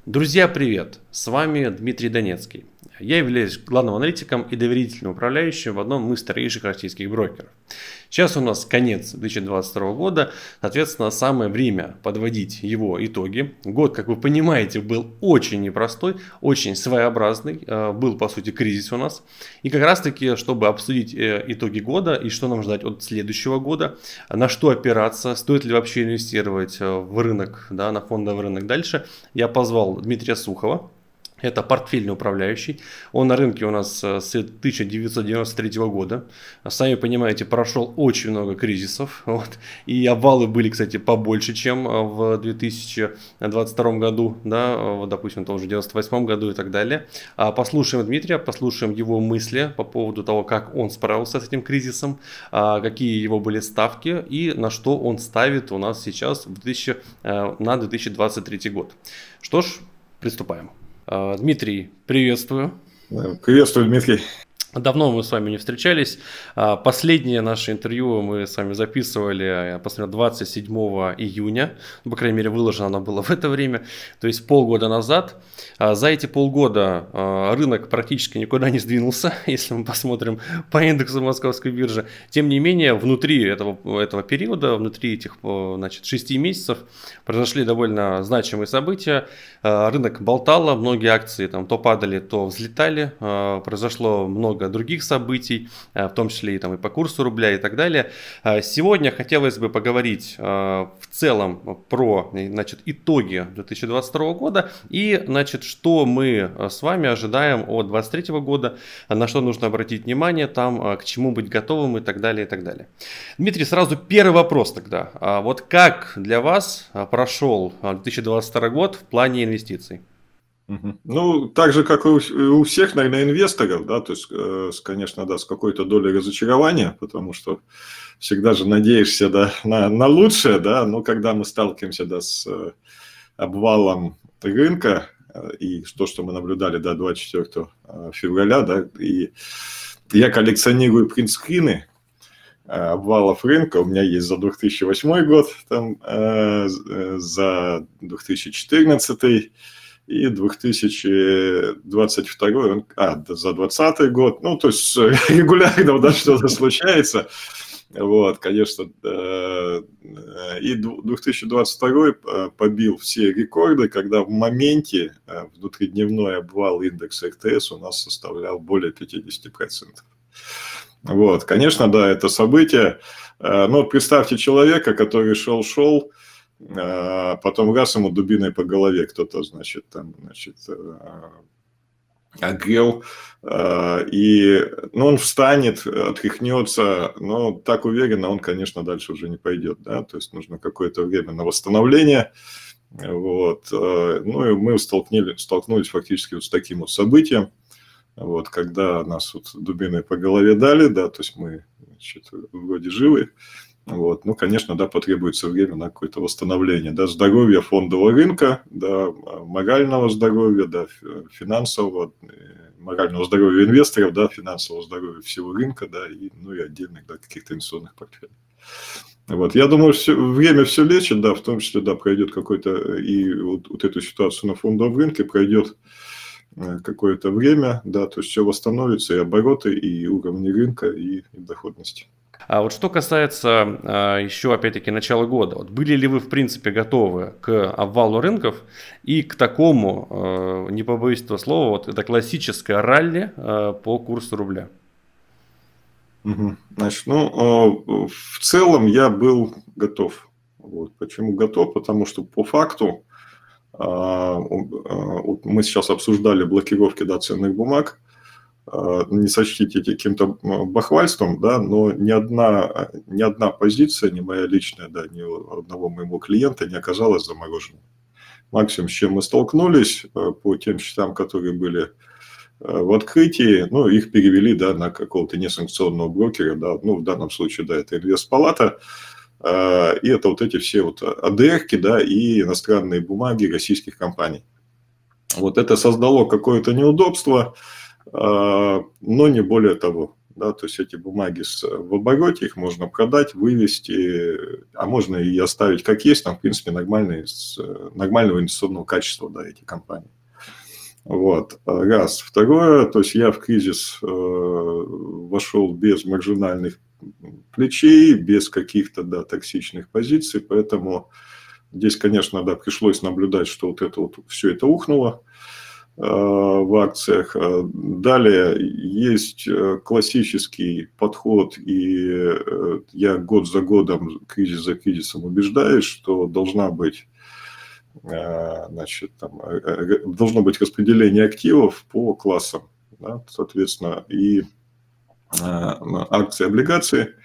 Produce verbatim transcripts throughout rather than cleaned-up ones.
Друзья, привет! С вами Дмитрий Донецкий. Я являюсь главным аналитиком и доверительным управляющим в одном из старейших российских брокеров. Сейчас у нас конец две тысячи двадцать второго года, соответственно, самое время подводить его итоги. Год, как вы понимаете, был очень непростой, очень своеобразный, был по сути кризис у нас. И как раз таки, чтобы обсудить итоги года и что нам ждать от следующего года, на что опираться, стоит ли вообще инвестировать в рынок, да, на фондовый рынок дальше, я позвал Дмитрия Сухова. Это портфельный управляющий. Он на рынке у нас с тысяча девятьсот девяносто третьего года. Сами понимаете, прошел очень много кризисов. Вот. И обвалы были, кстати, побольше, чем в две тысячи двадцать втором году. Да, вот, допустим, тоже в девяносто восьмом году и так далее. Послушаем Дмитрия, послушаем его мысли по поводу того, как он справился с этим кризисом, какие его были ставки и на что он ставит у нас сейчас в две тысячи, на две тысячи двадцать третий год. Что ж, приступаем. Дмитрий, приветствую. Приветствую, Дмитрий. Давно мы с вами не встречались. Последнее наше интервью мы с вами записывали, я посмотрел, двадцать седьмого июня. По крайней мере, выложено оно было в это время. То есть полгода назад. За эти полгода рынок практически никуда не сдвинулся, если мы посмотрим по индексу Московской биржи. Тем не менее, внутри этого, этого периода, внутри этих, значит, шести месяцев произошли довольно значимые события. Рынок болтало, многие акции там то падали, то взлетали. Произошло много других событий, в том числе и, там, и по курсу рубля и так далее. Сегодня хотелось бы поговорить в целом про, значит, итоги две тысячи двадцать второго года и, значит, что мы с вами ожидаем от две тысячи двадцать третьего года, на что нужно обратить внимание, там, к чему быть готовым и так далее, и так далее. Дмитрий, сразу первый вопрос тогда. Вот как для вас прошел две тысячи двадцать второй год в плане инвестиций? Ну, так же, как и у всех, наверное, инвесторов, да, то есть, конечно, да, с какой-то долей разочарования, потому что всегда же надеешься, да, на, на лучшее, да, но когда мы сталкиваемся, да, с обвалом рынка и то, что мы наблюдали, да, двадцать четвёртого февраля, да, и я коллекционирую принтскрины обвалов рынка, у меня есть за две тысячи восьмой год, там, за две тысячи четырнадцатый и две тысячи двадцать второй, а, за двадцатый год, ну, то есть регулярно, да, что-то случается, вот, конечно, и две тысячи двадцать второй побил все рекорды, когда в моменте внутридневной обвал индекса эр тэ эс у нас составлял более пятьдесят процентов. Вот, конечно, да, это событие, но представьте человека, который шел-шел, потом раз ему дубиной по голове кто-то, значит, там, значит, огрел, и, ну, он встанет, отряхнется, но так уверенно он, конечно, дальше уже не пойдет, да, то есть нужно какое-то время на восстановление, вот, ну, и мы столкнулись, столкнулись фактически вот с таким вот событием, вот, когда нас вот дубиной по голове дали, да, то есть мы, значит, вроде живы. Вот. Ну, конечно, да, потребуется время на какое-то восстановление, да, здоровья фондового рынка, да, морального здоровья, да, финансового, морального здоровья инвесторов, да, финансового здоровья всего рынка, да, и, ну, и отдельных, да, каких-то инвестиционных портфелей. Вот. Я думаю, все, время все лечит, да, в том числе, да, пройдет какой-то, и вот, вот эту ситуацию на фондовом рынке пройдет какое-то время, да, то есть все восстановится, и обороты, и уровни рынка, и, и доходности. А вот что касается а, еще, опять-таки, начала года, вот были ли вы, в принципе, готовы к обвалу рынков и к такому, а, не побоюсь этого слова, вот это классическое ралли а, по курсу рубля? Угу. Значит, ну, в целом я был готов. Вот. Почему готов? Потому что по факту а, мы сейчас обсуждали блокировки, да, ценных бумаг. Не сочтите это каким-то бахвальством, да, но ни одна, ни одна позиция, ни моя личная, да, ни у одного моего клиента не оказалась замороженной. Максимум, с чем мы столкнулись по тем счетам, которые были в открытии, ну, их перевели, да, на какого-то несанкционного брокера, да, ну, в данном случае, да, это Инвестпалата, и это вот эти все вот а дэ эрки, да, и иностранные бумаги российских компаний. Вот это создало какое-то неудобство, но не более того. да, то есть эти бумаги с, в обороте, их можно продать, вывести, а можно и оставить как есть, там, в принципе, нормальные, нормального инвестиционного качества, да, эти компании. Вот, раз. Второе, то есть я в кризис э, вошел без маржинальных плечей, без каких-то, да, токсичных позиций, поэтому здесь, конечно, да, пришлось наблюдать, что вот это вот все это ухнуло э, в акциях. Далее есть классический подход, и э, я год за годом, кризис за кризисом убеждаюсь, что должна быть Значит, там, должно быть распределение активов по классам, да, соответственно, и акции, облигации,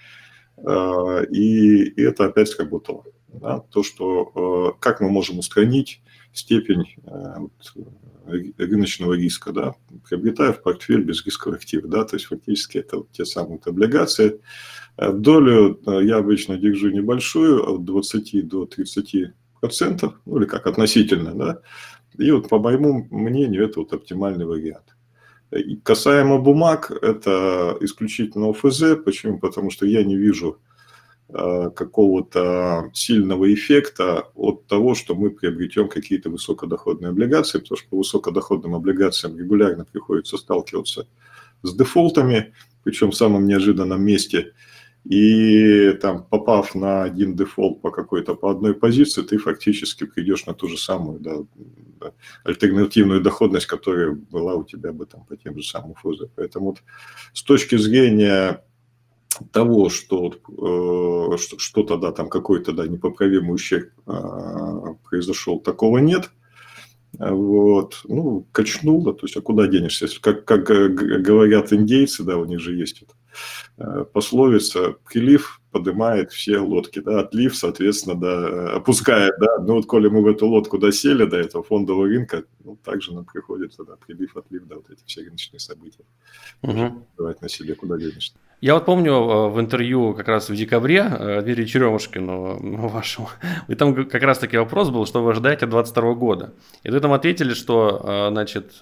и это опять сработало. Да, то, что как мы можем устранить степень рыночного риска, да, приобретая в портфель безрисковый актив, да, то есть фактически это вот те самые вот облигации. Долю я обычно держу небольшую, от двадцати до тридцати процентов, ну или как относительно, да, и вот по моему мнению это вот оптимальный вариант. И касаемо бумаг, это исключительно ОФЗ, почему? Потому что я не вижу э, какого-то сильного эффекта от того, что мы приобретем какие-то высокодоходные облигации, потому что по высокодоходным облигациям регулярно приходится сталкиваться с дефолтами, причем в самом неожиданном месте. И там, попав на один дефолт по какой-то, по одной позиции, ты фактически придешь на ту же самую, да, альтернативную доходность, которая была у тебя бы там по тем же самым ФОЗам. Поэтому вот с точки зрения того, что э, что-то, да, там какой-то, да, непоправимый ущерб э, произошел, такого нет. Вот, ну, качнуло, то есть, а куда денешься? Как, как говорят индейцы, да, у них же есть это пословица: прилив поднимает все лодки, да, отлив, соответственно, да, опускает, да, ну вот, коли мы в эту лодку досели до этого фондового рынка, ну, также нам приходится, да, прилив, отлив, да, вот эти все рыночные события. Угу. Давать на себе, куда денешься. Я вот помню в интервью как раз в декабре Дмитрию Черемушкину вашему, и там как раз таки вопрос был, что вы ожидаете от двадцать второго года. И вы там ответили, что, значит,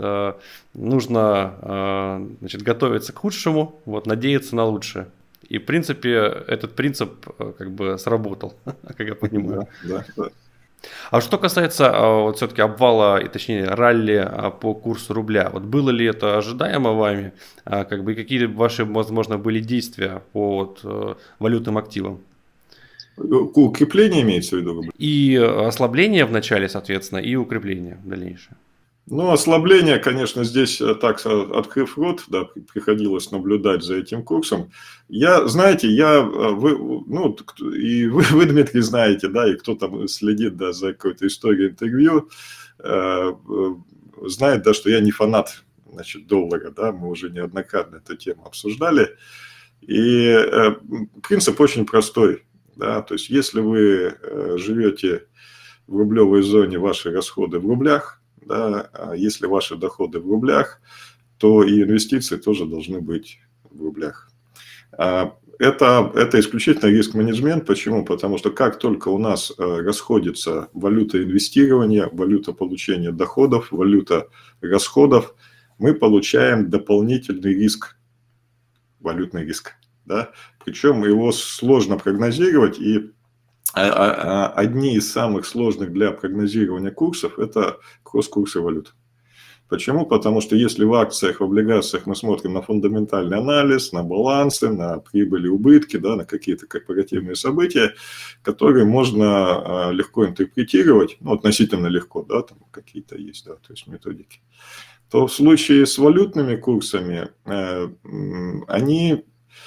нужно, значит, готовиться к худшему, вот, надеяться на лучшее. И, в принципе, этот принцип как бы сработал, как я понимаю. Да, да, да. А что касается вот все-таки обвала, и точнее ралли по курсу рубля, вот было ли это ожидаемо вами, как бы, и какие ваши, возможно, были действия по вот, валютным активам? Укрепление имеется в виду? И ослабление в начале, соответственно, и укрепление в дальнейшем. Ну, ослабление, конечно, здесь, так, открыв рот, да, приходилось наблюдать за этим курсом. Я, знаете, я, вы, ну, и вы, вы, Дмитрий, знаете, да, и кто там следит, да, за какой-то историей интервью, э, знает, да, что я не фанат, значит, доллара, да, мы уже неоднократно эту тему обсуждали. И э, принцип очень простой, да, то есть если вы э, живете в рублевой зоне, ваши расходы в рублях, да, если ваши доходы в рублях, то и инвестиции тоже должны быть в рублях. Это, это исключительно риск-менеджмент. Почему? Потому что как только у нас расходится валюта инвестирования, валюта получения доходов, валюта расходов, мы получаем дополнительный риск, валютный риск. Да? Причем его сложно прогнозировать, и одни из самых сложных для прогнозирования курсов – это кросс-курсы валют. Почему? Потому что если в акциях, в облигациях мы смотрим на фундаментальный анализ, на балансы, на прибыли, убытки, да, на какие-то корпоративные события, которые можно легко интерпретировать, ну, относительно легко, да, там какие-то есть, да, то есть методики, то в случае с валютными курсами э, они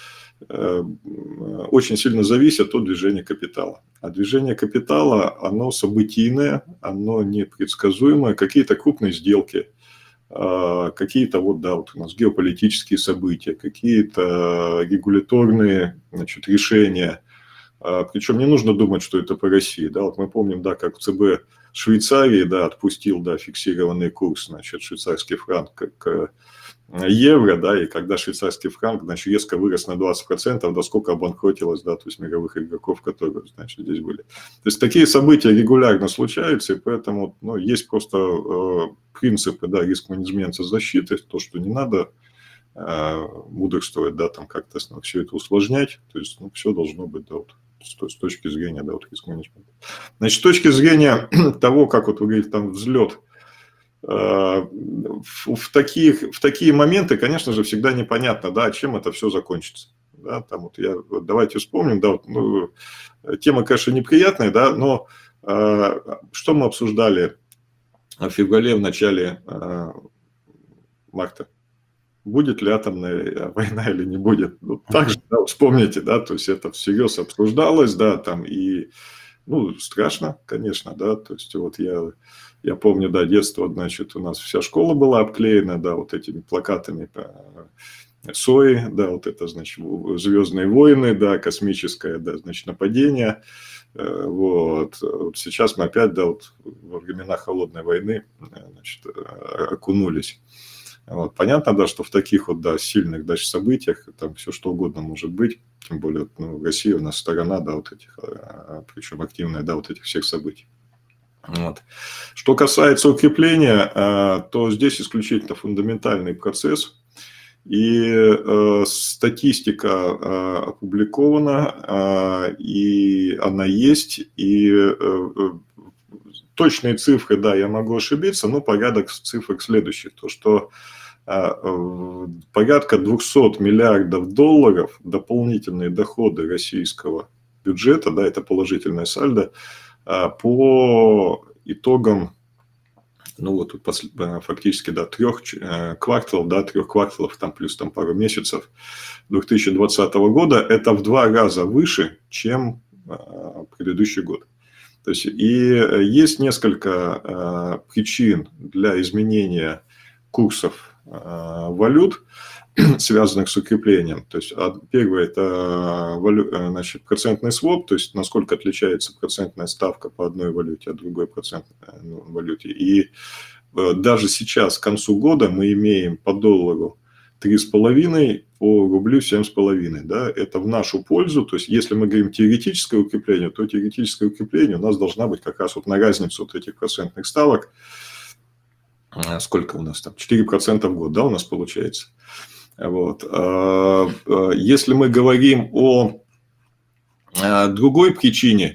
очень сильно зависят от движения капитала. А движение капитала, оно событийное, оно непредсказуемое, какие-то крупные сделки, какие-то вот, да, вот у нас геополитические события, какие-то регуляторные, значит, решения. Причем не нужно думать, что это по России. Да, вот мы помним, да, как ЦБ Швейцарии, да, отпустил, да, фиксированный курс, значит, швейцарский франк к евро, да, и когда швейцарский франк, значит, резко вырос на двадцать процентов, да, сколько обанкротилось, да, то есть мировых игроков, которые, значит, здесь были. То есть такие события регулярно случаются, и поэтому, ну, есть просто э, принципы, да, риск-менеджмента защиты, то, что не надо мудрствовать, да, там как-то все это усложнять, то есть, ну, все должно быть, да, вот, с точки зрения, да, вот риск-менеджмента. Значит, с точки зрения того, как вот вы говорите, там взлет, в, в, таких, в такие моменты, конечно же, всегда непонятно, да, чем это все закончится. Да, там вот я, вот давайте вспомним, да, вот, ну, тема, конечно, неприятная, да, но э, что мы обсуждали в феврале, в начале э, марта? Будет ли атомная война или не будет? Ну, также, да, вспомните, да, то есть это всерьез обсуждалось, да, там и, ну, страшно, конечно, да, то есть вот я, я помню, да, детство, значит, у нас вся школа была обклеена, да, вот этими плакатами Сои, да, вот это, значит, «Звездные войны», да, космическое, да, значит, нападение. Вот. Вот сейчас мы опять, да, вот во времена холодной войны, значит, окунулись. Вот. Понятно, да, что в таких вот, да, сильных, даже событиях там все что угодно может быть, тем более, ну, Россия у нас сторона, да, вот этих, причем активная, да, вот этих всех событий. Вот. Что касается укрепления, то здесь исключительно фундаментальный процесс. И э, статистика э, опубликована, э, и она есть, и э, точные цифры, да, я могу ошибиться, но порядок цифр следующий, то что э, порядка двести миллиардов долларов дополнительные доходы российского бюджета, да, это положительное сальдо, э, по итогам, ну вот тут фактически, да, трех кварталов, да, трех кварталов, там плюс там пару месяцев две тысячи двадцатого года, это в два раза выше, чем предыдущий год. То есть, и есть несколько причин для изменения курсов валют, связанных с укреплением. То есть, первое – это валю, значит, процентный своп, то есть, насколько отличается процентная ставка по одной валюте от другой процентной валюте. И даже сейчас, к концу года, мы имеем по доллару три с половиной, по рублю семь с половиной. Да? Это в нашу пользу. То есть, если мы говорим теоретическое укрепление, то теоретическое укрепление у нас должна быть как раз вот на разницу вот этих процентных ставок. Сколько у нас там? четыре процента в год, да, у нас получается. Вот. Если мы говорим о другой причине,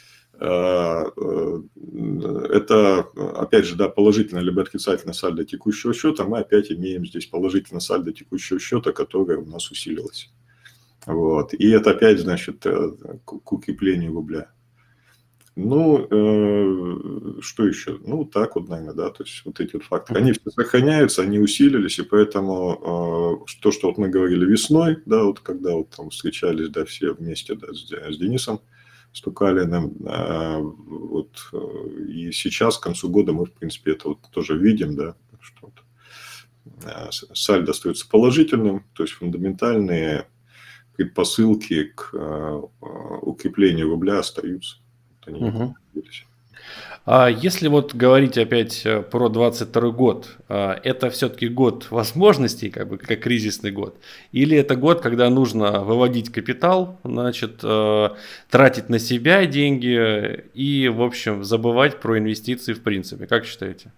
это, опять же, да, положительное либо отрицательное сальдо текущего счета, мы опять имеем здесь положительное сальдо текущего счета, которое у нас усилилось. Вот. И это опять, значит, к укреплению рубля. Ну, э, что еще? Ну, так вот, наверное, да, то есть вот эти вот факторы, они все сохраняются, они усилились, и поэтому э, то, что вот мы говорили весной, да, вот когда вот там встречались, да, все вместе, да, с, с Денисом Стукалиным, э, вот, э, и сейчас, к концу года мы, в принципе, это вот тоже видим, да, что вот, э, сальдо остается положительным, то есть фундаментальные предпосылки к э, укреплению рубля остаются. Угу. А если вот говорить опять про двадцать второй год, это все-таки год возможностей, как бы как кризисный год, или это год, когда нужно выводить капитал, значит, тратить на себя деньги и, в общем, забывать про инвестиции в принципе? Как считаете?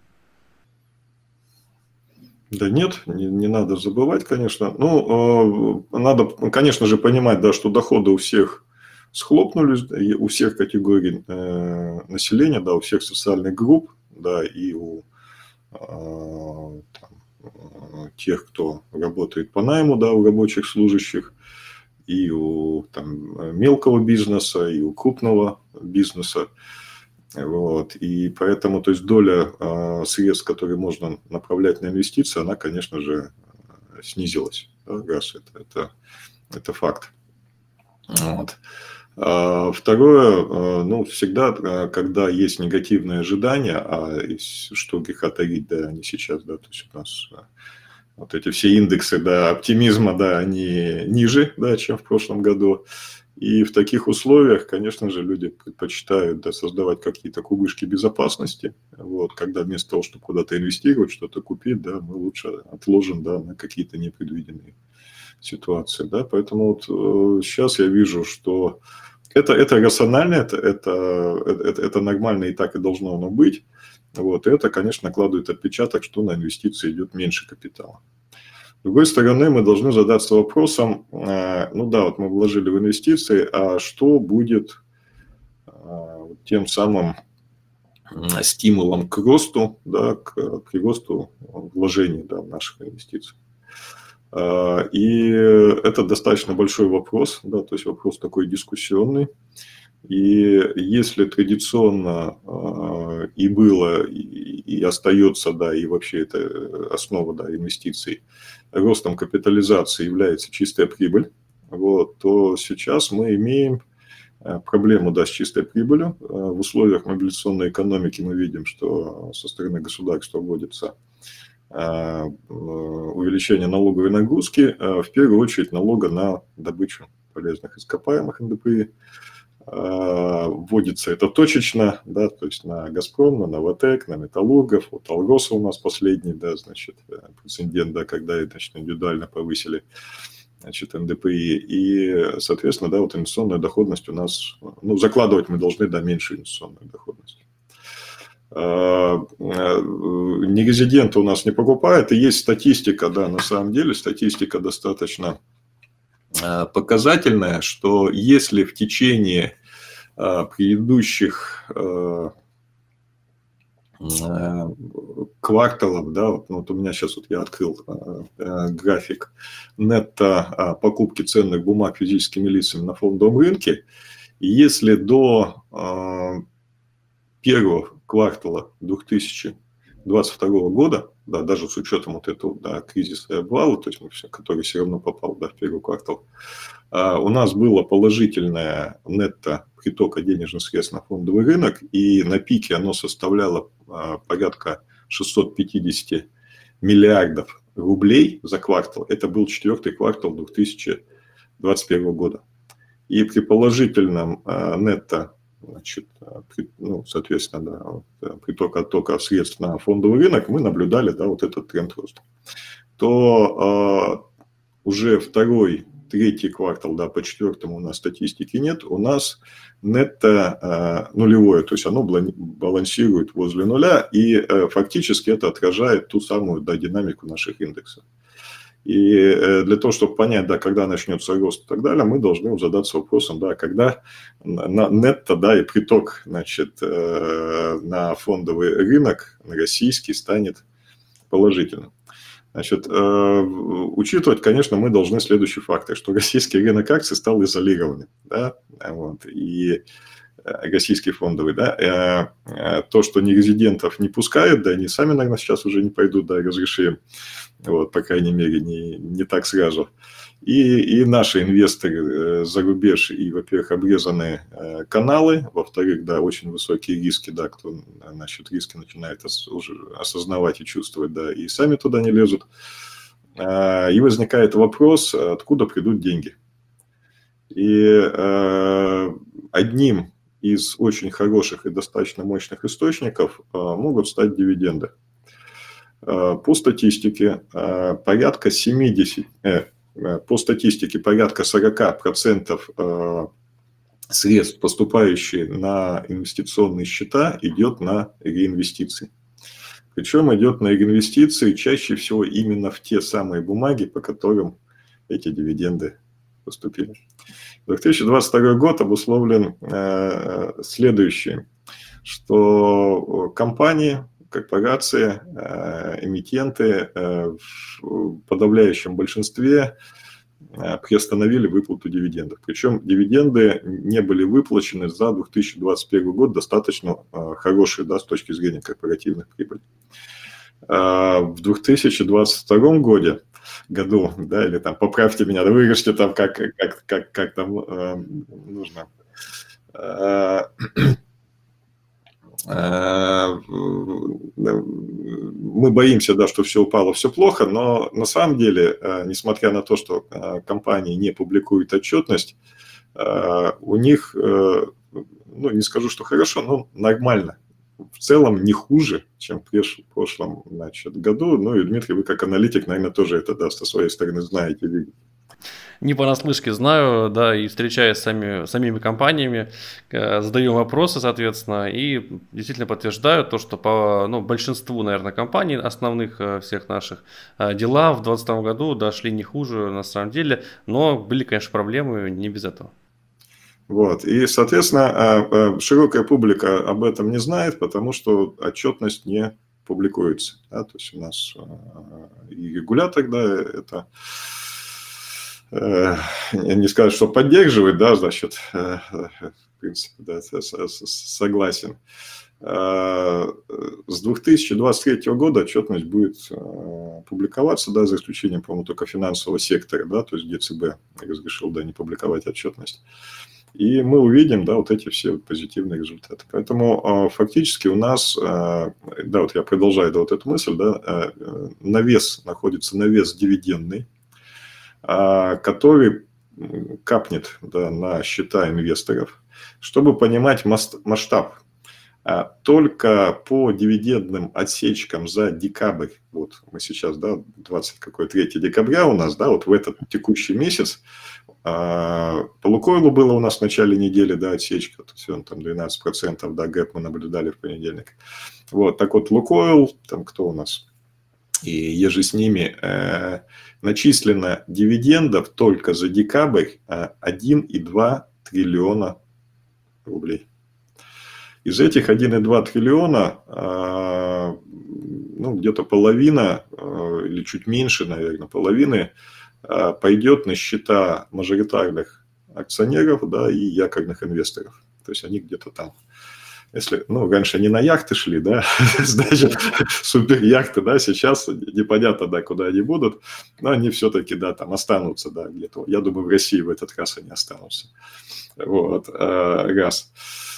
Да нет, не, не надо забывать, конечно. Ну, надо, конечно же, понимать, да, что доходы у всех схлопнулись, у всех категорий э, населения, да, у всех социальных групп, да, и у э, там, тех, кто работает по найму, да, у рабочих служащих, и у там, мелкого бизнеса, и у крупного бизнеса. Вот. И поэтому, то есть, доля э, средств, которые можно направлять на инвестиции, она, конечно же, снизилась. Да, раз это, это, это факт. Вот. Второе, ну, всегда, когда есть негативные ожидания, а что греха таить, да, они сейчас, да, то есть у нас вот эти все индексы, да, оптимизма, да, они ниже, да, чем в прошлом году. И в таких условиях, конечно же, люди предпочитают, да, создавать какие-то кубышки безопасности, вот, когда вместо того, чтобы куда-то инвестировать, что-то купить, да, мы лучше отложим, да, на какие-то непредвиденные ситуации, да, поэтому вот э, сейчас я вижу, что это, это рационально, это, это, это, это нормально, и так и должно оно быть, вот, и это, конечно, накладывает отпечаток, что на инвестиции идет меньше капитала. другой стороны, мы должны задаться вопросом, ну да, вот мы вложили в инвестиции, а что будет тем самым стимулом к росту, да, к, к росту вложений, да, в наших инвестиций. И это достаточно большой вопрос, да, то есть вопрос такой дискуссионный. И если традиционно э, и было, и, и остается, да, и вообще это основа, да, инвестиций, ростом капитализации является чистая прибыль, вот, то сейчас мы имеем проблему, да, с чистой прибылью. В условиях мобилизационной экономики мы видим, что со стороны государства вводится увеличение налоговой нагрузки, в первую очередь налога на добычу полезных ископаемых эн дэ пэ и. Вводится это точечно, да, то есть на «Газпром», на «Новатэк», на «Металлургов», вот «Алроса» у нас последний, да, значит, прецедент, да, когда, значит, индивидуально повысили, значит, эн дэ пэ и, и, соответственно, да, вот инвестиционная доходность у нас, ну, закладывать мы должны, да, меньшую инвестиционную доходность. Нерезиденты у нас не покупают, и есть статистика, да, на самом деле, статистика достаточно показательная, что если в течение предыдущих кварталов, да, вот, ну, вот у меня сейчас вот я открыл график нетто покупки ценных бумаг физическими лицами на фондовом рынке, и если до первого квартала две тысячи двадцать второго года, да, даже с учетом вот этого, да, кризиса и обвала, то есть мы все, который все равно попал, да, в первый квартал, а, у нас было положительное нетто притока денежных средств на фондовый рынок, и на пике оно составляло а, порядка шестьсот пятьдесят миллиардов рублей за квартал. Это был четвертый квартал две тысячи двадцать первого года. И при положительном а, нетто, значит, ну, соответственно, да, приток оттока средств на фондовый рынок, мы наблюдали, да, вот этот тренд роста. То э, уже второй, третий квартал, да, по четвертому у нас статистики нет, у нас нетто э, нулевое, то есть оно балансирует возле нуля, и э, фактически это отражает ту самую, да, динамику наших индексов. И для того, чтобы понять, да, когда начнется рост и так далее, мы должны задаться вопросом, да, когда на нетто, да, и приток, значит, на фондовый рынок, на российский, станет положительным. Значит, учитывать, конечно, мы должны следующие факты, что российский рынок акций стал изолированным, да, вот, и российский фондовый, да, то, что нерезидентов не пускают, да, они сами, наверное, сейчас уже не пойдут, да, разрешим. Вот, по крайней мере, не, не так сразу. И, и наши инвесторы за рубеж, и, во-первых, обрезаны каналы, во-вторых, да, очень высокие риски, да, кто, значит, риски начинает уже осознавать и чувствовать, да, и сами туда не лезут. И возникает вопрос, откуда придут деньги. И одним из очень хороших и достаточно мощных источников могут стать дивиденды. По статистике порядка семидесяти, по статистике порядка сорока процентов средств, поступающих на инвестиционные счета, идет на реинвестиции. Причем идет на реинвестиции чаще всего именно в те самые бумаги, по которым эти дивиденды поступили. две тысячи двадцать второй год обусловлен следующим, что компании, корпорации, эмитенты в подавляющем большинстве приостановили выплату дивидендов. Причем дивиденды не были выплачены за две тысячи двадцать первый год достаточно хорошие, да, с точки зрения корпоративных прибылей. В две тысячи двадцать втором году, году, да, или там поправьте меня, да, вырежьте там, как, как, как, как там э, нужно. Мы боимся, да, что все упало, все плохо, но на самом деле, несмотря на то, что компании не публикуют отчетность, у них, ну, не скажу, что хорошо, но нормально. В целом не хуже, чем в прошлом, значит, году. Ну и, Дмитрий, вы как аналитик, наверное, тоже это, да, со своей стороны знаете, видите. Не понаслышке знаю, да, и встречаясь с сами, самими компаниями, э, задаю вопросы, соответственно, и действительно подтверждаю то, что по ну, большинству, наверное, компаний основных э, всех наших э, дела в двадцать двадцатом году дошли не хуже на самом деле, но были, конечно, проблемы не без этого. Вот. И, соответственно, широкая публика об этом не знает, потому что отчетность не публикуется. Да? То есть у нас и регулятор, да, это не сказать, что поддерживает, да, значит, в принципе, да, согласен. С две тысячи двадцать третьего года отчетность будет публиковаться, да, за исключением, по-моему, только финансового сектора, да, то есть где ЦБ разрешил, да, не публиковать отчетность. И мы увидим, да, вот эти все позитивные результаты. Поэтому фактически у нас, да, вот я продолжаю, да, вот эту мысль, да, навес находится, навес дивидендный, который капнет, да, на счета инвесторов, чтобы понимать масштаб. Только по дивидендным отсечкам за декабрь, вот мы сейчас, да, двадцать третьего декабря у нас, да, вот в этот текущий месяц, по Лукойлу было у нас в начале недели, да, отсечка, то есть он там двенадцать процентов, да, гэп мы наблюдали в понедельник. Вот, так вот, Лукойл, там кто у нас, и еже с ними, э, начислено дивидендов только за декабрь один и два триллиона рублей. Из этих один и два триллиона, э, ну, где-то половина, э, или чуть меньше, наверное, половины, пойдет на счета мажоритарных акционеров, да, и якорных инвесторов. То есть они где-то там, если, ну, раньше они на яхты шли, да, значит, супер яхты, да, сейчас непонятно, да, куда они будут, но они все-таки, да, там останутся, да, где-то. Я думаю, в России в этот раз они останутся. Вот, раз.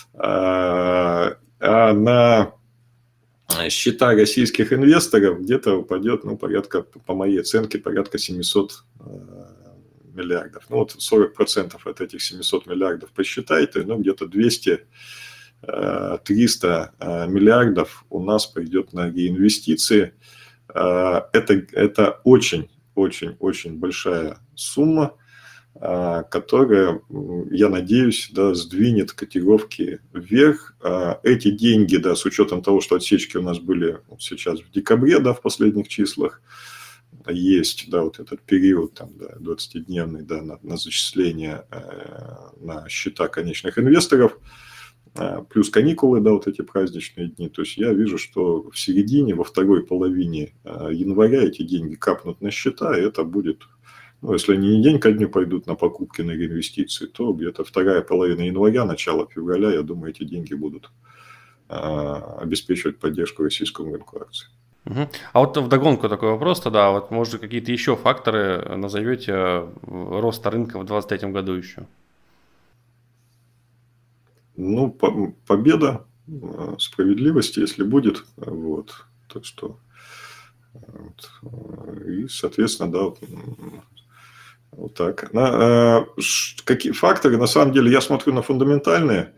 А на счета российских инвесторов где-то упадет, ну, порядка, по моей оценке, порядка семьсот миллиардов. Ну, вот сорок процентов от этих семисот миллиардов посчитайте, ну, где-то двести-триста миллиардов у нас пойдет на реинвестиции. Это, это очень, очень, очень большая сумма, которая, я надеюсь, да, сдвинет котировки вверх. Эти деньги, да, с учетом того, что отсечки у нас были вот сейчас в декабре, да, в последних числах, есть, да, вот этот период там, да, двадцатидневный, да, на, на зачисление э, на счета конечных инвесторов, э, плюс каникулы, да, вот эти праздничные дни. То есть я вижу, что в середине, во второй половине э, января эти деньги капнут на счета, и это будет... Ну, если они не день ко дню пойдут на покупки, на реинвестиции, то где-то вторая половина января, начало февраля, я думаю, эти деньги будут а, обеспечивать поддержку российскому рынку акций. Угу. А вот вдогонку такой вопрос тогда, вот может какие-то еще факторы назовете роста рынка в двадцать третьем году еще? Ну, по- победа, справедливости, если будет, вот, так что, вот, и, соответственно, да, вот так. На, э, какие факторы? На самом деле я смотрю на фундаментальные.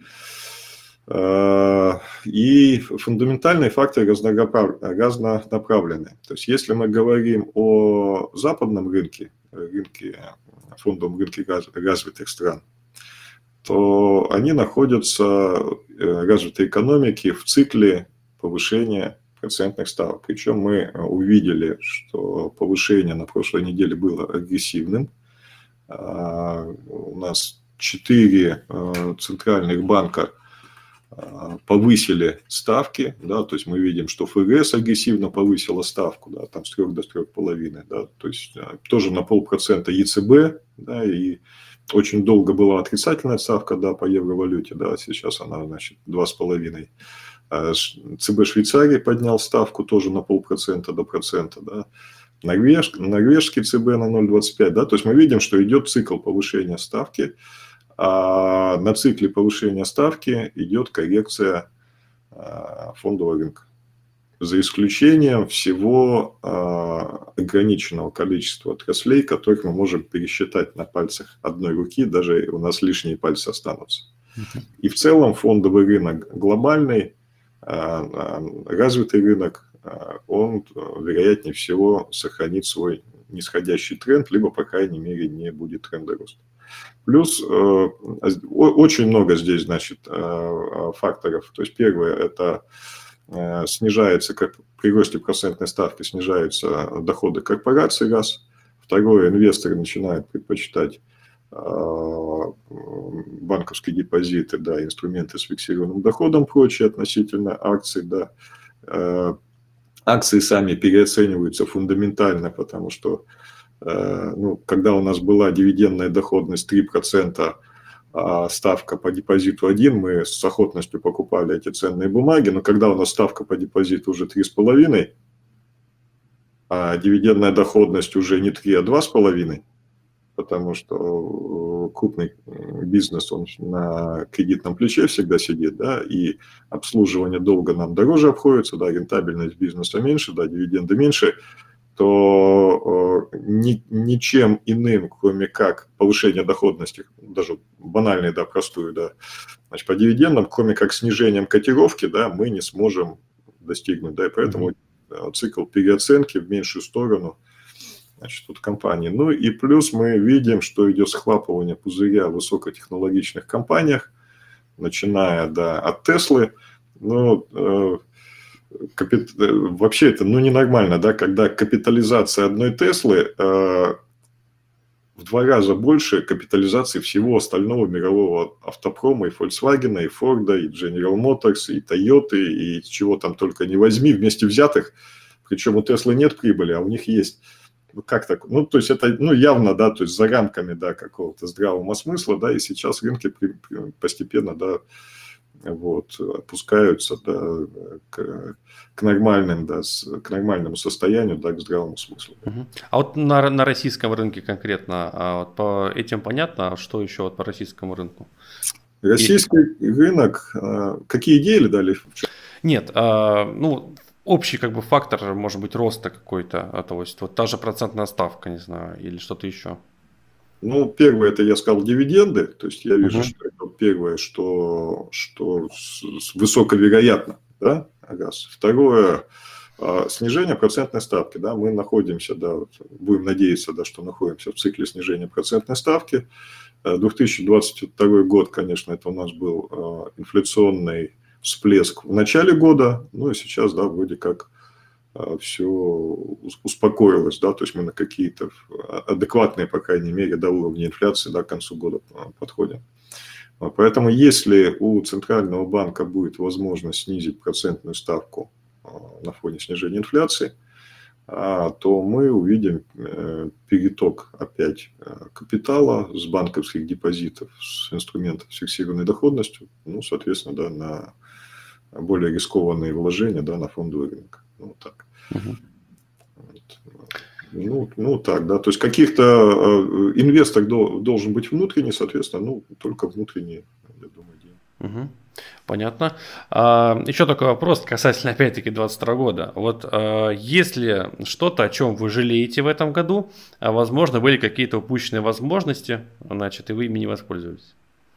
Э, и фундаментальные факторы разнонаправленные. То есть если мы говорим о западном рынке, рынке фондовом рынке развитых стран, то они находятся, развитые экономики, в цикле повышения процентных ставок. Причем мы увидели, что повышение на прошлой неделе было агрессивным. У нас четыре центральных банка повысили ставки, да, то есть мы видим, что ФРС агрессивно повысила ставку, да, там с трёх до трёх с половиной, да, то есть тоже на полпроцента ЕЦБ, да, и очень долго была отрицательная ставка, да, по евровалюте, да, сейчас она, значит, два с половиной. ЦБ Швейцарии поднял ставку тоже на полпроцента до процента, да. Норвеж, норвежский ЦБ на ноль целых двадцать пять, да, то есть мы видим, что идет цикл повышения ставки, а на цикле повышения ставки идет коррекция фондового рынка. За исключением всего ограниченного количества отраслей, которых мы можем пересчитать на пальцах одной руки, даже у нас лишние пальцы останутся. И в целом фондовый рынок глобальный, развитый рынок, он, вероятнее всего, сохранит свой нисходящий тренд, либо, по крайней мере, не будет тренда роста. Плюс э, очень много здесь, значит, э, факторов. То есть первое – это э, снижается, как при росте процентной ставки снижаются доходы корпораций, раз. Второе – инвесторы начинают предпочитать банковские депозиты, да, инструменты с фиксированным доходом, прочие относительно акций, да. Акции сами переоцениваются фундаментально, потому что, ну, когда у нас была дивидендная доходность три процента, а ставка по депозиту один, мы с охотностью покупали эти ценные бумаги, но когда у нас ставка по депозиту уже три с половиной, а дивидендная доходность уже не три, а два с половиной, потому что крупный бизнес, он на кредитном плече всегда сидит, да, и обслуживание долга нам дороже обходится, да, рентабельность бизнеса меньше, да, дивиденды меньше, то ни, ничем иным, кроме как повышение доходности, даже банальный, да, простую, да, значит, по дивидендам, кроме как снижением котировки, да, мы не сможем достигнуть, да, и поэтому mm-hmm. цикл переоценки в меньшую сторону, значит, тут компании. Ну и плюс мы видим, что идет схлапывание пузыря в высокотехнологичных компаниях, начиная, да, от Теслы. Ну, э, капит... вообще это, ну, ненормально, да, когда капитализация одной Теслы э, в два раза больше капитализации всего остального мирового автопрома, и Volkswagen, и Ford, и General Motors, и Toyota, и чего там только не возьми, вместе взятых. Причем у Теслы нет прибыли, а у них есть. Ну, как так? Ну, то есть, это, ну, явно, да, то есть, за рамками, да, какого-то здравого смысла, да, и сейчас рынки при, при, постепенно, да, вот, опускаются, да, к, к нормальным, да, с, к нормальному состоянию, да, к здравому смыслу. Uh-huh. А вот на, на российском рынке конкретно, а вот по этим понятно, а что еще вот по российскому рынку? Российский и... рынок, какие идеи дали? Нет, а, ну... Общий как бы фактор, может быть, роста какой-то, то есть вот та же процентная ставка, не знаю, или что-то еще. Ну, первое, это я сказал дивиденды, то есть я вижу, uh-huh. что это первое, что, что высоковероятно, да, раз. Второе, снижение процентной ставки, да, мы находимся, да, вот, будем надеяться, да, что находимся в цикле снижения процентной ставки. две тысячи двадцать второй год, конечно, это у нас был инфляционный всплеск в начале года, ну и сейчас, да, вроде как а, все успокоилось, да, то есть мы на какие-то адекватные, по крайней мере, до уровня инфляции, да, к концу года подходим. Поэтому если у Центрального банка будет возможность снизить процентную ставку на фоне снижения инфляции, то мы увидим переток опять капитала с банковских депозитов, с инструментов с фиксированной доходностью, ну, соответственно, да, на более рискованные вложения, да, на фондовый рынок. Ну, так. Uh-huh. Вот. Ну, ну, так, да. То есть, каких-то инвестор должен быть внутренний, соответственно, ну, только внутренний, я думаю, дело. Uh-huh. Понятно. А, еще такой вопрос касательно, опять-таки, двадцать второго года. Вот а, есть ли что-то, о чем вы жалеете в этом году, а, возможно, были какие-то упущенные возможности, значит, и вы ими не воспользовались?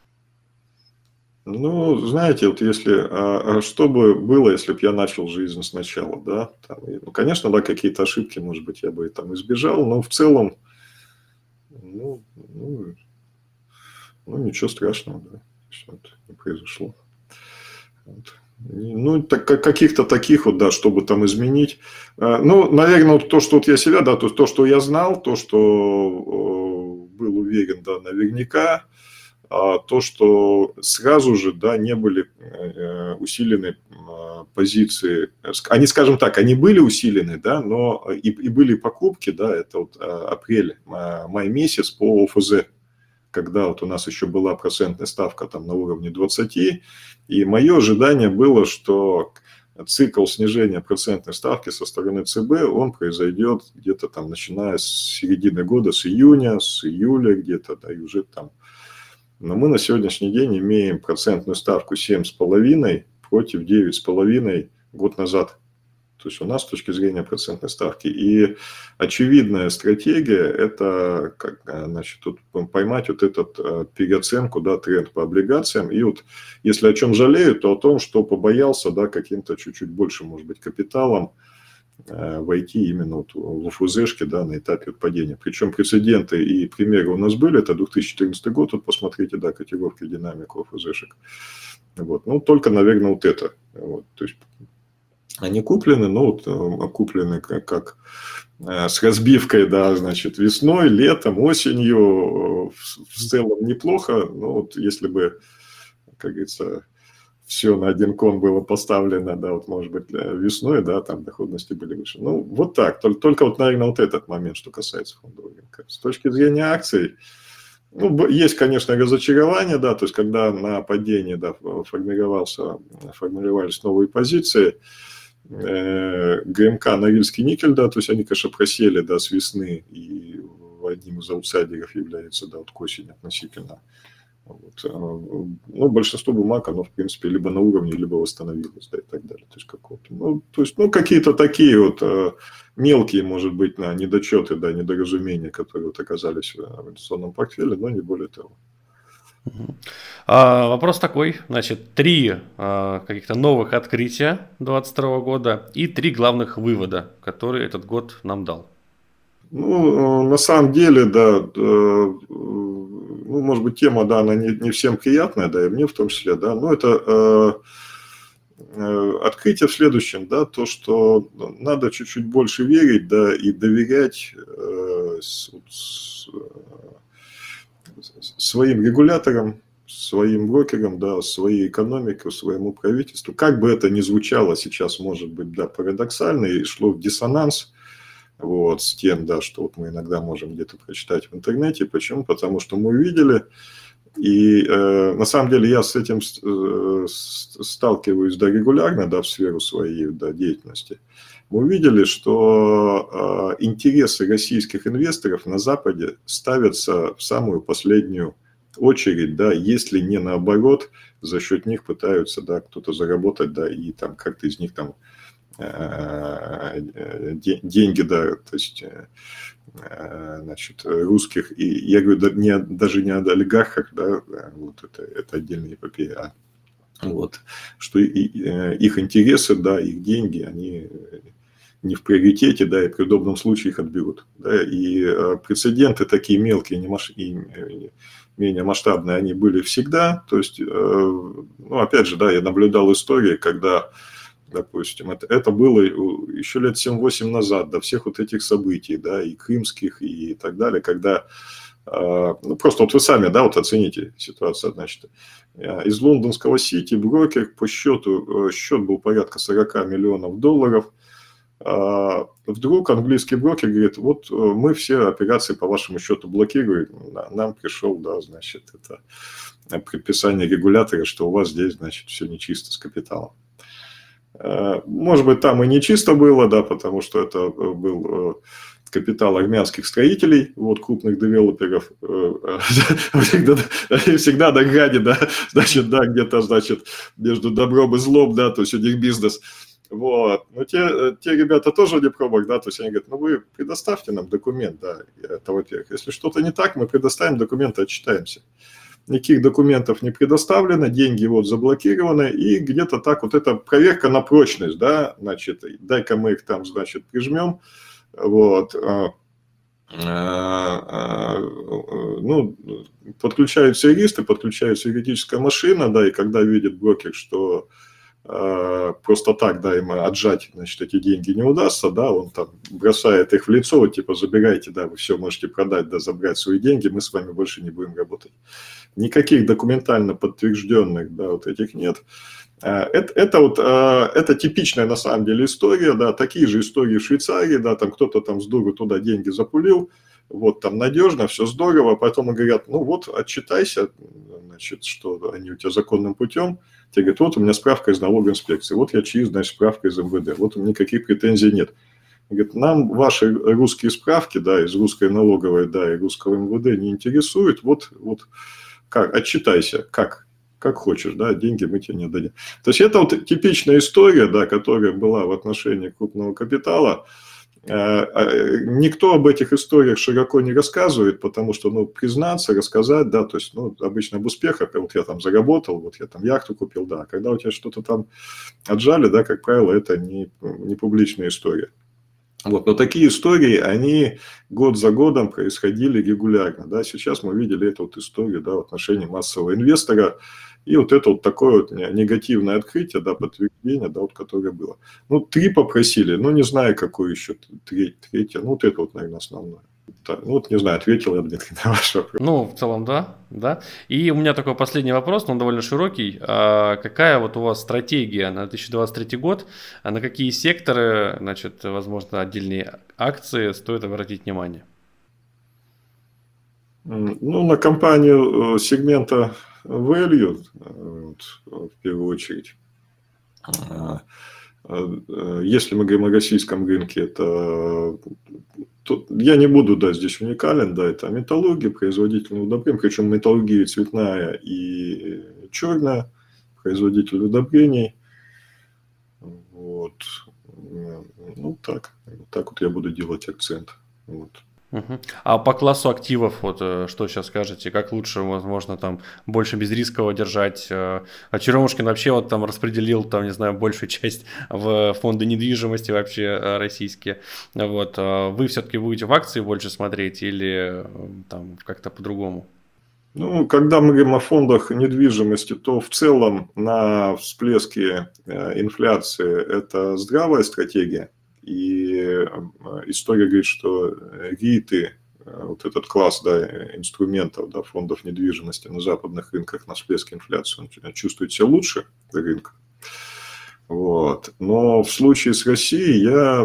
Ну, знаете, вот если, а, что бы было, если бы я начал жизнь сначала, да? Там, ну, конечно, да, какие-то ошибки, может быть, я бы там избежал, но в целом, ну, ну, ну ничего страшного, да, что-то не произошло. Вот. Ну, так, каких-то таких вот, да, чтобы там изменить. Ну, наверное, вот то, что вот я себя, да, то, то, что я знал, то, что был уверен, да, наверняка, то, что сразу же, да, не были усилены позиции, они, скажем так, они были усилены, да, но и, и были покупки, да, это вот апрель, май месяц по ОФЗ, когда вот у нас еще была процентная ставка там на уровне двадцати, и мое ожидание было, что цикл снижения процентной ставки со стороны ЦБ, он произойдет где-то там, начиная с середины года, с июня, с июля где-то, да, и уже там. Но мы на сегодняшний день имеем процентную ставку семь с половиной против девять с половиной год назад. То есть у нас с точки зрения процентной ставки. И очевидная стратегия – это как, значит, тут поймать вот эту переоценку, да, тренд по облигациям. И вот если о чем жалею, то о том, что побоялся, да, каким-то чуть-чуть больше, может быть, капиталом войти именно вот в ФУЗшке, да, на этапе падения. Причем прецеденты и примеры у нас были, это две тысячи четырнадцатый год, вот посмотрите, да, котировки, динамику ФУЗшек. Вот. Ну, только, наверное, вот это. Вот. То есть, они куплены, но вот куплены как, как с разбивкой, да, значит, весной, летом, осенью, в целом неплохо, но вот если бы, как говорится, все на один кон было поставлено, да, вот, может быть, весной, да, там доходности были выше. Ну, вот так, только, только вот, наверное, вот этот момент, что касается фондового рынка. С точки зрения акций, ну, есть, конечно, разочарование, да, то есть, когда на падении, да, формировался, формировались новые позиции, ГМК, Норильский никель, да, то есть они, конечно, просели, да, с весны, и одним из аутсайдеров является, да, вот к осени относительно. Вот. Ну, большинство бумаг, оно, в принципе, либо на уровне, либо восстановилось, да, и так далее. То есть, какого-то, ну, то есть, ну, какие-то такие вот мелкие, может быть, на недочеты, да, недоразумения, которые вот оказались в инвестиционном портфеле, но не более того. А, вопрос такой, значит, три а, каких-то новых открытия двадцать второго года и три главных вывода, которые этот год нам дал. Ну, на самом деле, да, ну, может быть, тема, да, она не, не всем приятная, да, и мне в том числе, да, но это э, открытие в следующем, да, то, что надо чуть-чуть больше верить, да, и доверять э, с, с, своим регуляторам, своим брокерам, да, своей экономике, своему правительству. Как бы это ни звучало сейчас, может быть, да, парадоксально и шло в диссонанс вот, с тем, да, что вот мы иногда можем где-то прочитать в интернете. Почему? Потому что мы увидели, и э, на самом деле я с этим э, сталкиваюсь, да, регулярно, да, в сферу своей, да, деятельности. Мы увидели, что э, интересы российских инвесторов на Западе ставятся в самую последнюю очередь, да, если не наоборот, за счет них пытаются, да, кто-то заработать, да, и там как-то из них там э, деньги, да, то есть, э, значит, русских, и я говорю, да, не, даже не о олигархах, да, вот это, это отдельная эпопея, а вот, что и, и, их интересы, да, их деньги, они не в приоритете, да, и при удобном случае их отберут, да, и э, прецеденты такие мелкие, не маш... и, э, менее масштабные, они были всегда, то есть, э, ну, опять же, да, я наблюдал истории, когда, допустим, это, это было еще лет семь-восемь назад, до всех вот этих событий, да, и крымских, и так далее, когда, э, ну, просто вот вы сами, да, вот оцените ситуацию, значит, из лондонского Сити брокер по счету, счет был порядка сорок миллионов долларов. Вдруг английский брокер говорит, вот мы все операции по вашему счету блокируем, нам пришел, да, значит, это предписание регулятора, что у вас здесь, значит, все нечисто с капиталом. Может быть, там и нечисто было, да, потому что это был капитал армянских строителей, вот, крупных девелоперов, всегда на грани, да, значит, да, где-то, значит, между добром и злом, да, то есть у них бизнес. Вот. Но те, те ребята тоже не пробовали, да, то есть они говорят, ну вы предоставьте нам документ, да, это во-первых. Если что-то не так, мы предоставим документы, отчитаемся. Никаких документов не предоставлено, деньги вот заблокированы, и где-то так вот эта проверка на прочность, да, значит, дай-ка мы их там, значит, прижмем, вот, ну, подключаются юристы, подключается юридическая машина, да, и когда видит брокер, что просто так, да, им отжать, значит, эти деньги не удастся, да, он там бросает их в лицо, вот, типа, забирайте, да, вы все можете продать, да, забрать свои деньги, мы с вами больше не будем работать. Никаких документально подтвержденных, да, вот этих нет. Это, это вот, это типичная, на самом деле, история, да, такие же истории в Швейцарии, да, там кто-то там с дуру туда деньги запулил, вот, там надежно, все здорово, потом говорят, ну, вот, отчитайся, значит, что они у тебя законным путем. Тебе говорят, вот у меня справка из налоговой инспекции, вот я чист, значит, справка из эм вэ дэ, вот у меня никаких претензий нет. Говорит, нам ваши русские справки, да, из русской налоговой, да, и русского эм вэ дэ не интересуют, вот, вот, как, отчитайся, как, как хочешь, да, деньги мы тебе не отдадим. То есть это вот типичная история, да, которая была в отношении крупного капитала. Никто об этих историях широко не рассказывает, потому что, ну, признаться, рассказать, да, то есть, ну, обычно об успехах, вот я там заработал, вот я там яхту купил, да, когда у тебя что-то там отжали, да, как правило, это не, не публичная история. Вот, но такие истории, они год за годом происходили регулярно. Да. Сейчас мы видели эту вот историю, да, в отношении массового инвестора. И вот это вот такое вот негативное открытие, да, подтверждение, да, вот, которое было. Ну, три попросили, ну, не знаю, какое еще треть, третье. Ну, вот это вот, наверное, основное. Да, ну, вот не знаю, ответил я, Дмитрий, на ваш вопрос. Ну, в целом, да, да. И у меня такой последний вопрос, но он довольно широкий. А какая вот у вас стратегия на две тысячи двадцать третий год? А на какие секторы, значит, возможно, отдельные акции стоит обратить внимание? Ну, на компанию сегмента value, вот, в первую очередь. Если мы говорим о российском рынке, это тут я не буду, да, здесь уникален, да, это металлургия, производительные удобрения, причем металлургия цветная и черная, производитель удобрений. Вот. Ну, так, так вот я буду делать акцент. Вот. Угу. А по классу активов, вот что сейчас скажете, как лучше, возможно, там больше безрисково держать? А Черемушкин вообще вот там распределил, там, не знаю, большую часть в фонды недвижимости вообще российские. Вот. Вы все-таки будете в акции больше смотреть или там как-то по-другому? Ну, когда мы говорим о фондах недвижимости, то в целом на всплеске инфляции это здравая стратегия. И история говорит, что риты, вот этот класс, да, инструментов, да, фондов недвижимости на западных рынках на всплеске инфляции, он чувствует себя лучше рынка. Вот. Но в случае с Россией я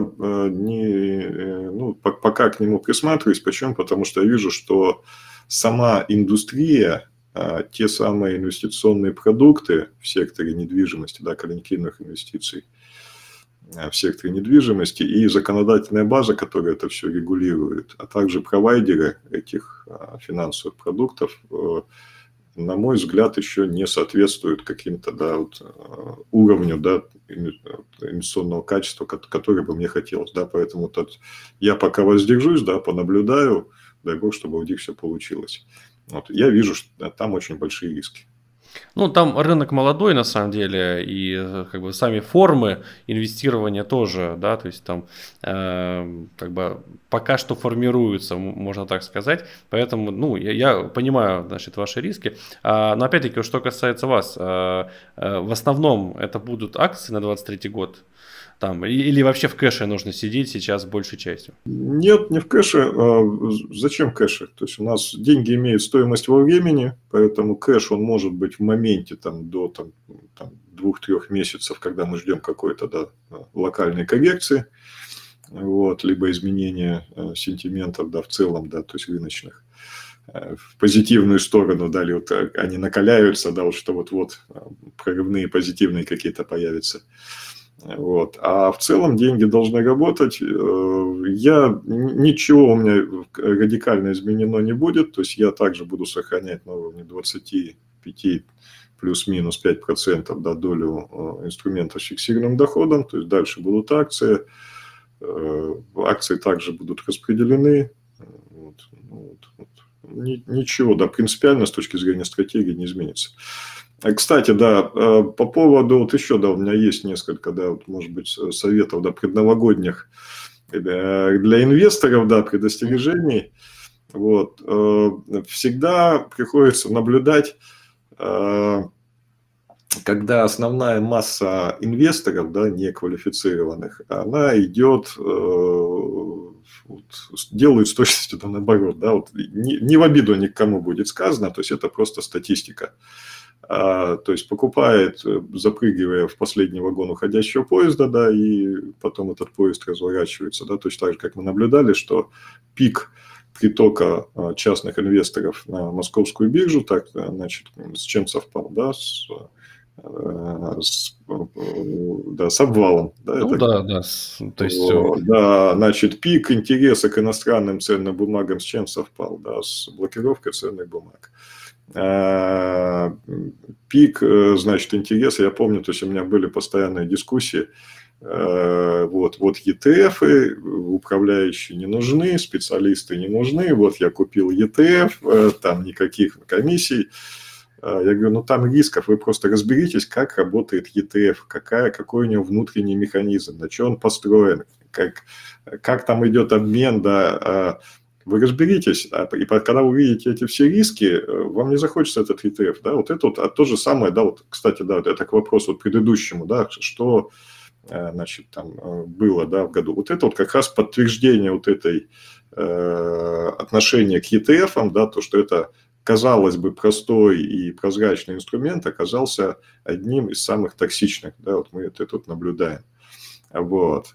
не, ну, пока к нему присматриваюсь. Почему? Потому что я вижу, что сама индустрия, те самые инвестиционные продукты в секторе недвижимости, да, коллективных инвестиций в секторе недвижимости и законодательная база, которая это все регулирует, а также провайдеры этих финансовых продуктов, на мой взгляд, еще не соответствуют каким-то, да, вот, уровню, да, инвестиционного качества, которое бы мне хотелось. Да, поэтому тут я пока воздержусь, да, понаблюдаю, дай бог, чтобы у них все получилось. Вот, я вижу, что там очень большие риски. Ну, там рынок молодой, на самом деле, и как бы сами формы инвестирования тоже, да, то есть там э, как бы пока что формируются, можно так сказать, поэтому, ну, я, я понимаю, значит, ваши риски, а, но опять-таки, что касается вас, а, а, в основном это будут акции на двадцать третий год, там, или вообще в кэше нужно сидеть сейчас большей частью? Нет, не в кэше. Зачем кэше? То есть у нас деньги имеют стоимость во времени, поэтому кэш он может быть в моменте там, до там, там, двух-трех месяцев, когда мы ждем какой-то, да, локальной коррекции, вот, либо изменения сентиментов, да, в целом, да, то есть рыночных, в позитивную сторону, да, вот они накаляются, да, вот что вот-вот прорывные позитивные какие-то появятся. Вот. А в целом деньги должны работать. Я, ничего у меня радикально изменено не будет. То есть я также буду сохранять на уровне двадцать пять плюс-минус пять процентов, да, долю инструментов с фиксированным доходом. То есть дальше будут акции. Акции также будут распределены. Вот. Вот. Вот. Ничего, да, принципиально с точки зрения стратегии не изменится. Кстати, да, по поводу, вот еще, да, у меня есть несколько, да, вот, может быть, советов, да, предновогодних для инвесторов, да, предостережений. Вот. Всегда приходится наблюдать, когда основная масса инвесторов, да, неквалифицированных, она идет, вот, делают с точностью да, наоборот, да, вот, не, не в обиду никому будет сказано, то есть это просто статистика. А, то есть покупает, запрыгивая в последний вагон уходящего поезда, да, и потом этот поезд разворачивается, да, точно так же, как мы наблюдали, что пик притока частных инвесторов на московскую биржу, так, значит, с чем совпал, да, с, с, да, с обвалом. Да, ну это, да, да, то есть... Да, значит, пик интереса к иностранным ценным бумагам с чем совпал, да, с блокировкой ценных бумаг. Пик, значит, интереса, я помню, то есть у меня были постоянные дискуссии, вот, вот и ти эф-ы, управляющие не нужны, специалисты не нужны, вот я купил и ти эф, там никаких комиссий. Я говорю, ну там рисков, вы просто разберитесь, как работает и ти эф, какая, какой у него внутренний механизм, на чем он построен, как, как там идет обмен, да, вы разберитесь, и когда вы увидите эти все риски, вам не захочется этот и тэ эф, да, вот это вот, а то же самое, да, вот, кстати, да, это к вопросу вот предыдущему, да, что, значит, там было, да, в году, вот это вот как раз подтверждение вот этой э, отношения к и тэ эфам, да, то, что это, казалось бы, простой и прозрачный инструмент оказался одним из самых токсичных, да, вот мы это тут наблюдаем, вот.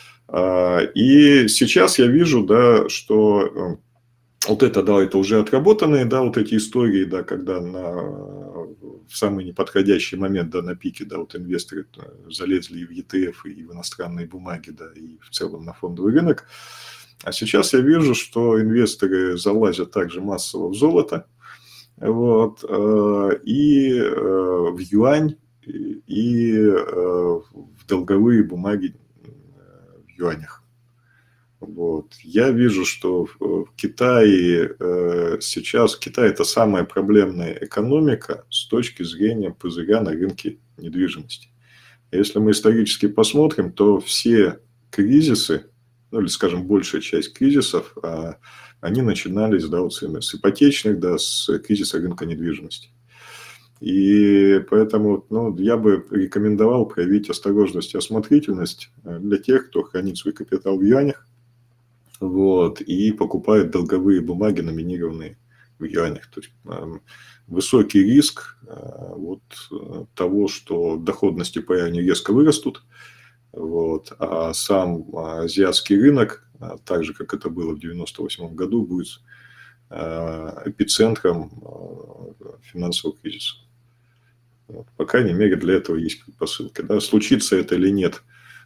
И сейчас я вижу, да, что вот это, да, это уже отработанные, да, вот эти истории, да, когда на, в самый неподходящий момент, да, на пике, да, вот инвесторы залезли и в и тэ эф, и в иностранные бумаги, да, и в целом на фондовый рынок. А сейчас я вижу, что инвесторы залазят также массово в золото, вот, и в юань, и в долговые бумаги в юанях. Вот. Я вижу, что в Китае э, сейчас, Китай это самая проблемная экономика с точки зрения пузыря на рынке недвижимости. Если мы исторически посмотрим, то все кризисы, ну или, скажем, большая часть кризисов, э, они начинались, да, вот с, с ипотечных, да, с кризиса рынка недвижимости. И поэтому, ну, я бы рекомендовал проявить осторожность и осмотрительность для тех, кто хранит свой капитал в юанях, вот, и покупает долговые бумаги, номинированные в юанях. То есть высокий риск вот, того, что доходности по юаню резко вырастут, вот, а сам азиатский рынок, так же, как это было в девяносто восьмом году, будет эпицентром финансового кризиса. Вот, по крайней мере, для этого есть предпосылки. Да, случится это или нет,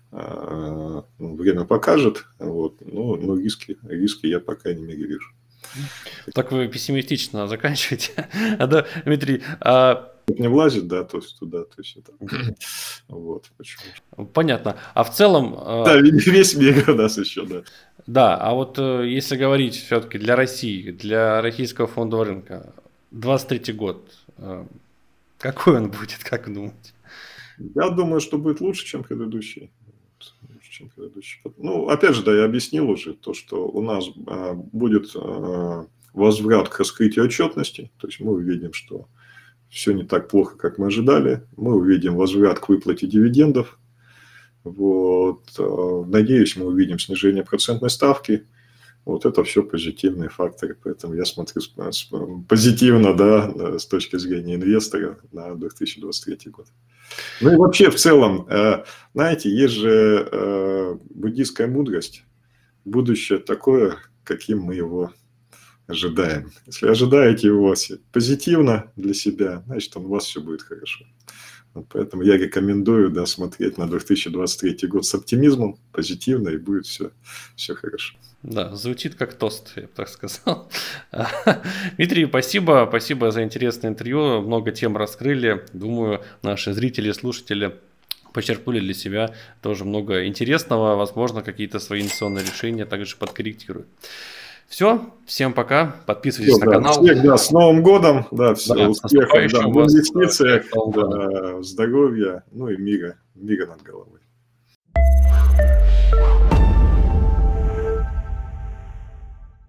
время покажет, вот, но, но риски, риски я, по крайней мере, вижу. Так вы пессимистично заканчиваете. А, да, Дмитрий, а... не влазит, да, то есть туда, то есть это. Вот, почему. Понятно. А в целом... Да, весь мир у нас еще, да. Да, а вот если говорить все-таки для России, для российского фондового рынка, двадцать третий год, какой он будет, как вы думаете? Я думаю, что будет лучше, чем предыдущий. Лучше, чем предыдущий. Ну, опять же, да, я объяснил уже то, что у нас будет возврат к раскрытию отчетности. То есть мы увидим, что все не так плохо, как мы ожидали. Мы увидим возврат к выплате дивидендов. Вот. Надеюсь, мы увидим снижение процентной ставки. Вот это все позитивные факторы. Поэтому я смотрю позитивно, да, с точки зрения инвестора на две тысячи двадцать третий год. Ну и вообще в целом, знаете, есть же буддийская мудрость. Будущее такое, каким мы его ожидаем. Если ожидаете его позитивно для себя, значит, у вас все будет хорошо. Вот поэтому я рекомендую, да, смотреть на две тысячи двадцать третий год с оптимизмом, позитивно, и будет все, все хорошо. Да, звучит как тост, я бы так сказал. Дмитрий, спасибо, спасибо за интересное интервью, много тем раскрыли. Думаю, наши зрители, слушатели почерпнули для себя тоже много интересного, возможно, какие-то свои инвестиционные решения также подкорректируют. Все, всем пока, подписывайтесь все, на да, канал. Всех, да, с Новым годом, да, все, да, успехов, да, в инвестициях, да, здоровья, ну и мира, мира над головой.